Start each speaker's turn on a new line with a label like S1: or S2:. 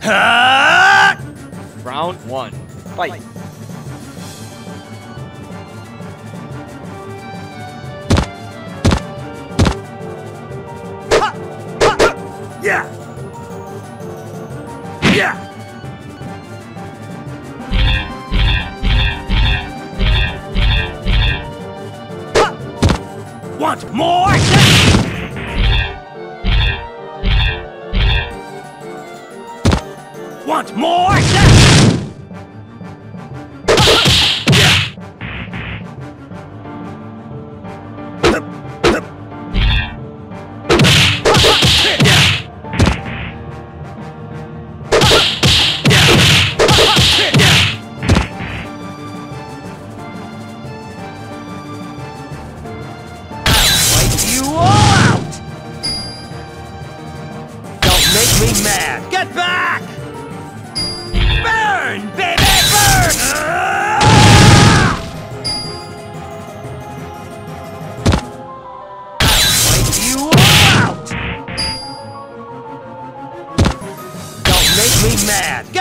S1: Round 1. Fight.
S2: Yeah. Yeah. Want more? Want more? Me mad. Get back! Burn, baby, burn! I'll wipe you all out! Don't make me mad.